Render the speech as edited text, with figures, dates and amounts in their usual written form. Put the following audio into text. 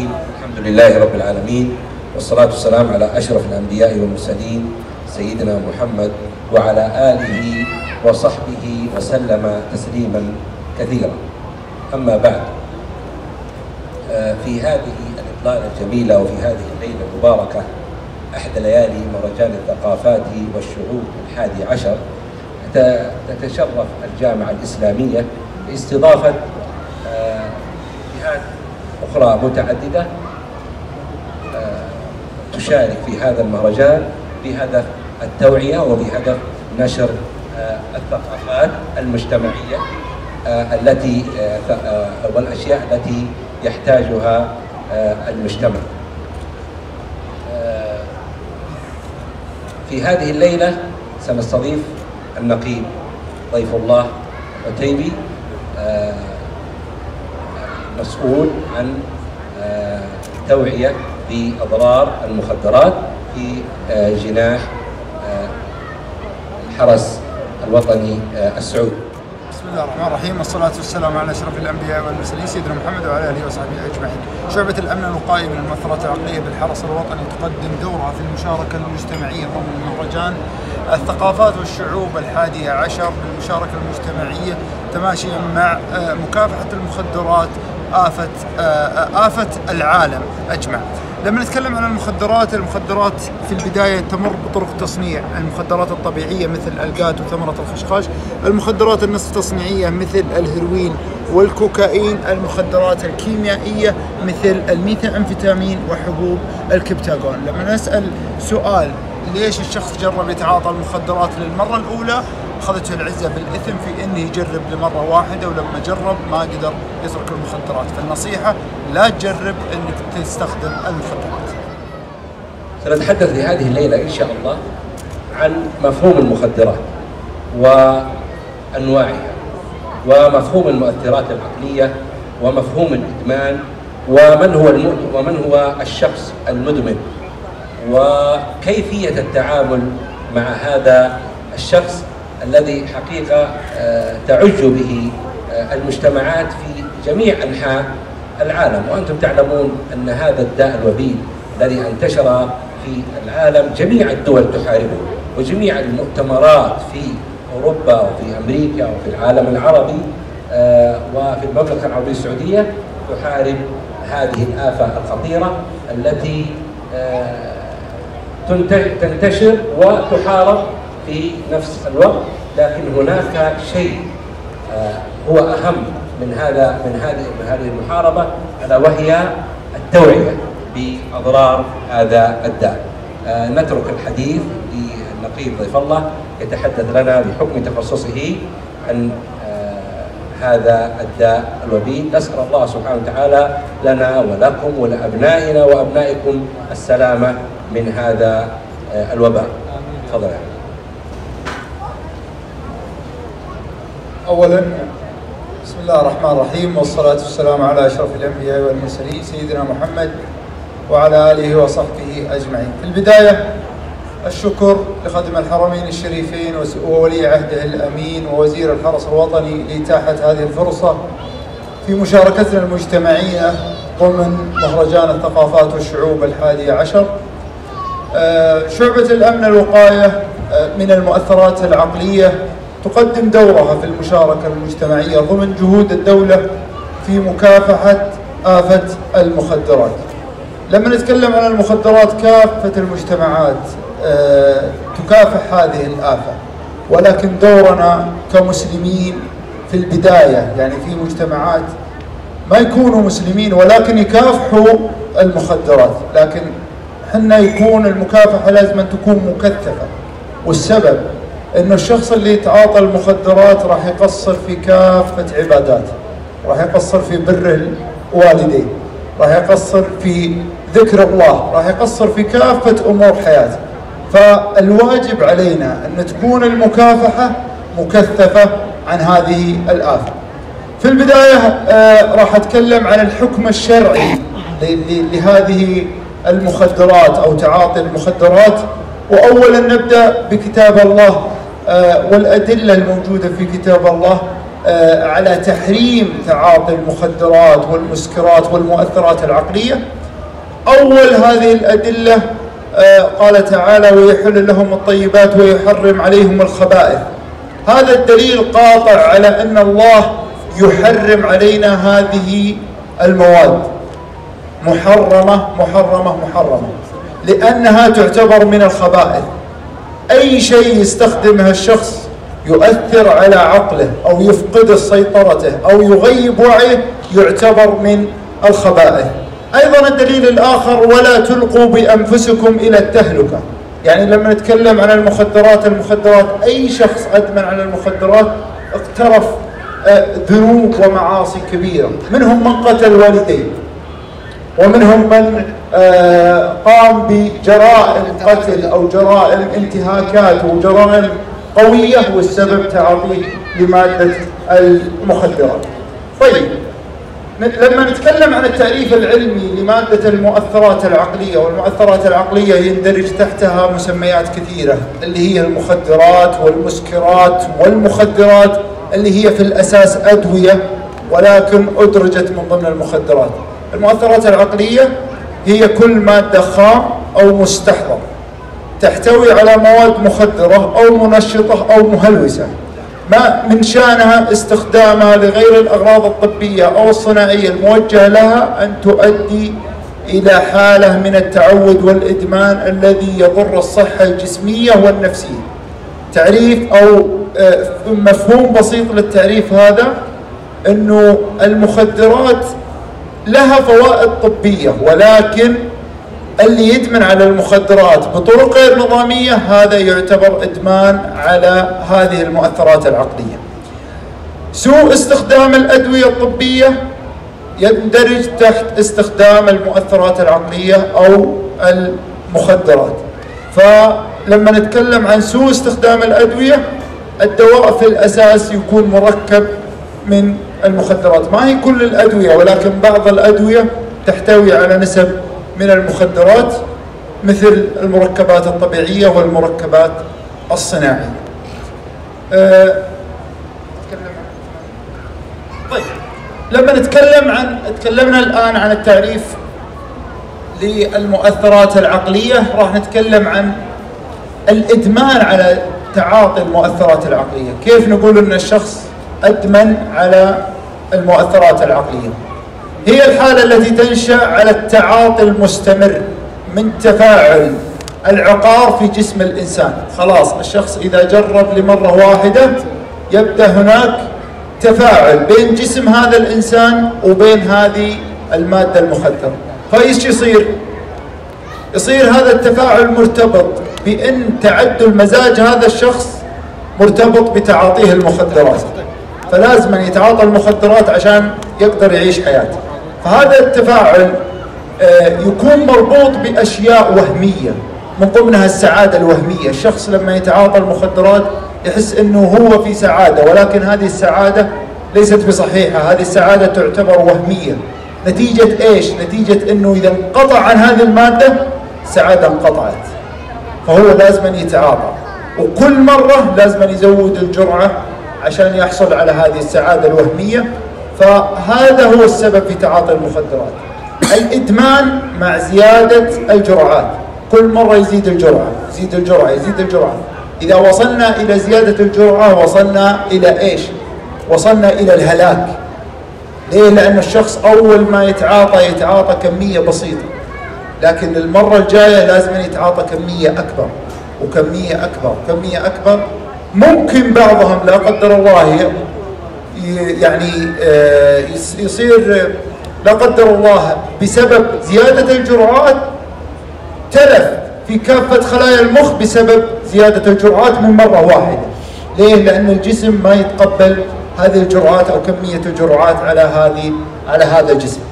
الرحيم. الحمد لله رب العالمين، والصلاة والسلام على أشرف الأنبياء والمرسلين سيدنا محمد وعلى آله وصحبه وسلم تسليما كثيرا. أما بعد، في هذه الإطلالة الجميلة وفي هذه الليلة المباركة أحدى ليالي مهرجان الثقافات والشعوب 11، تتشرف الجامعة الإسلامية باستضافة جهات أخرى متعددة تشارك في هذا المهرجان بهدف التوعية وبهدف نشر الثقافات المجتمعية التي والأشياء التي يحتاجها المجتمع. في هذه الليلة سنستضيف النقيب ضيف الله عتيبي، مسؤول عن التوعية بأضرار المخدرات في جناح الحرس الوطني السعودي. بسم الله الرحمن الرحيم، والصلاة والسلام على أشرف الأنبياء والمرسلين سيدنا محمد وعلى آله وصحبه أجمعين. شعبة الأمن الوقائي من المؤثرات العقلية بالحرس الوطني تقدم دورة في المشاركة المجتمعية ضمن مهرجان الثقافات والشعوب 11 بالمشاركة المجتمعية تماشيا مع مكافحة المخدرات، آفة العالم أجمع. لما نتكلم عن المخدرات في البداية تمر بطرق تصنيع: المخدرات الطبيعية مثل القات وثمرة الخشخاش، المخدرات النصف تصنيعية مثل الهيروين والكوكايين، المخدرات الكيميائية مثل الميثامفيتامين وحبوب الكبتاغون. لما نسأل سؤال ليش الشخص جرب يتعاطى المخدرات للمرة الأولى، أخذته العزة بالإثم في أنه يجرب لمرة واحدة، ولما جرب ما قدر يترك المخدرات. فالنصيحة لا تجرب أنك تستخدم المخدرات. سنتحدث في هذه الليلة إن شاء الله عن مفهوم المخدرات وأنواعها، ومفهوم المؤثرات العقلية، ومفهوم الإدمان، ومن هو الشخص المدمن، وكيفية التعامل مع هذا الشخص الذي حقيقة تعج به المجتمعات في جميع أنحاء العالم. وأنتم تعلمون أن هذا الداء الوبيل الذي انتشر في العالم جميع الدول تحاربه، وجميع المؤتمرات في أوروبا وفي أمريكا وفي العالم العربي وفي المملكة العربية السعودية تحارب هذه الآفة الخطيرة التي تنتشر وتحارب في نفس الوقت. لكن هناك شيء هو أهم من هذه المحاربة، ألا وهي التوعية بأضرار هذا الداء. نترك الحديث للنقيب ضيف الله يتحدث لنا بحكم تخصصه عن هذا الداء الوبيل. نسأل الله سبحانه وتعالى لنا ولكم ولأبنائنا وأبنائكم السلامة من هذا الوباء. تفضل. أولا بسم الله الرحمن الرحيم، والصلاة والسلام على أشرف الأنبياء والمرسلين سيدنا محمد وعلى آله وصحبه أجمعين. في البداية الشكر لخادم الحرمين الشريفين وولي عهده الأمين ووزير الحرس الوطني لإتاحة هذه الفرصة في مشاركتنا المجتمعية ضمن مهرجان الثقافات والشعوب 11. شعبة الأمن الوقاية من المؤثرات العقلية تقدم دورها في المشاركة المجتمعية ضمن جهود الدولة في مكافحة آفة المخدرات. لما نتكلم عن المخدرات، كافة المجتمعات تكافح هذه الآفة، ولكن دورنا كمسلمين في البداية، يعني في مجتمعات ما يكونوا مسلمين ولكن يكافحوا المخدرات، لكن حنا يكون المكافحة لازم أن تكون مكثفة. والسبب إنه الشخص اللي يتعاطى المخدرات راح يقصر في كافة عباداته، راح يقصر في بر الوالدين، راح يقصر في ذكر الله، راح يقصر في كافة أمور حياته. فالواجب علينا أن تكون المكافحة مكثفة عن هذه الآفة. في البداية راح أتكلم عن الحكم الشرعي لهذه المخدرات أو تعاطي المخدرات. وأولا نبدأ بكتاب الله والأدلة الموجودة في كتاب الله على تحريم تعاطي المخدرات والمسكرات والمؤثرات العقلية. أول هذه الأدلة قال تعالى: ويحل لهم الطيبات ويحرم عليهم الخبائث. هذا الدليل قاطع على أن الله يحرم علينا هذه المواد، محرمة محرمة محرمة، لأنها تعتبر من الخبائث. أي شيء يستخدمها الشخص يؤثر على عقله أو يفقد سيطرته أو يغيب وعيه يعتبر من الخبائث. أيضا الدليل الآخر: ولا تلقوا بأنفسكم إلى التهلكة. يعني لما نتكلم عن المخدرات، أي شخص أدمن على المخدرات اقترف ذنوب ومعاصي كبيرة، منهم من قتل والديه، ومنهم من قام بجرائم قتل أو جرائم انتهاكات وجرائم قوية والسبب تعاطيه لمادة المخدرات. طيب، لما نتكلم عن التعريف العلمي لمادة المؤثرات العقلية، والمؤثرات العقلية يندرج تحتها مسميات كثيرة، اللي هي المخدرات والمسكرات والمخدرات اللي هي في الأساس أدوية ولكن أدرجت من ضمن المخدرات. المؤثرات العقلية هي كل مادة خام أو مستحضر تحتوي على مواد مخدرة أو منشطة أو مهلوسة، ما من شأنها استخدامها لغير الأغراض الطبية أو الصناعية الموجهة لها أن تؤدي إلى حالة من التعود والإدمان الذي يضر الصحة الجسمية والنفسية. تعريف أو مفهوم بسيط للتعريف هذا: أنه المخدرات لها فوائد طبية، ولكن اللي يدمن على المخدرات بطرق غير نظامية هذا يعتبر إدمان على هذه المؤثرات العقلية. سوء استخدام الأدوية الطبية يندرج تحت استخدام المؤثرات العقلية أو المخدرات. فلما نتكلم عن سوء استخدام الأدوية، الدواء في الأساس يكون مركب من المخدرات، ما هي كل الأدوية ولكن بعض الأدوية تحتوي على نسب من المخدرات مثل المركبات الطبيعية والمركبات الصناعية. طيب، لما تكلمنا الآن عن التعريف للمؤثرات العقلية، راح نتكلم عن الإدمان على تعاطي المؤثرات العقلية. كيف نقول أن الشخص أدمن على المؤثرات العقلية؟ هي الحالة التي تنشأ على التعاطي المستمر من تفاعل العقار في جسم الإنسان. خلاص الشخص إذا جرب لمرة واحدة يبدأ هناك تفاعل بين جسم هذا الإنسان وبين هذه المادة المخدرة. فإيش يصير هذا التفاعل مرتبط بأن تعدل مزاج هذا الشخص مرتبط بتعاطيه المخدرات، فلازم أن يتعاطى المخدرات عشان يقدر يعيش حياته. فهذا التفاعل يكون مربوط بأشياء وهمية، من ضمنها السعادة الوهمية. الشخص لما يتعاطى المخدرات يحس أنه هو في سعادة، ولكن هذه السعادة ليست بصحيحة، هذه السعادة تعتبر وهمية. نتيجة إيش؟ نتيجة أنه إذا انقطع عن هذه المادة السعادة انقطعت، فهو لازم أن يتعاطى، وكل مرة لازم أن يزود الجرعة عشان يحصل على هذه السعادة الوهمية. فهذا هو السبب في تعاطي المخدرات. الإدمان مع زيادة الجرعات، كل مرة يزيد الجرعة، يزيد الجرعة، يزيد الجرعة. إذا وصلنا إلى زيادة الجرعة وصلنا إلى إيش؟ وصلنا إلى الهلاك. ليه؟ لأن الشخص أول ما يتعاطى كمية بسيطة، لكن المرة الجاية لازم يتعاطى كمية أكبر وكمية أكبر وكمية أكبر. ممكن بعضهم لا قدر الله يعني يصير لا قدر الله بسبب زيادة الجرعات تلف في كافة خلايا المخ بسبب زيادة الجرعات من مرة واحدة. ليه؟ لأن الجسم ما يتقبل هذه الجرعات أو كمية الجرعات على هذا الجسم.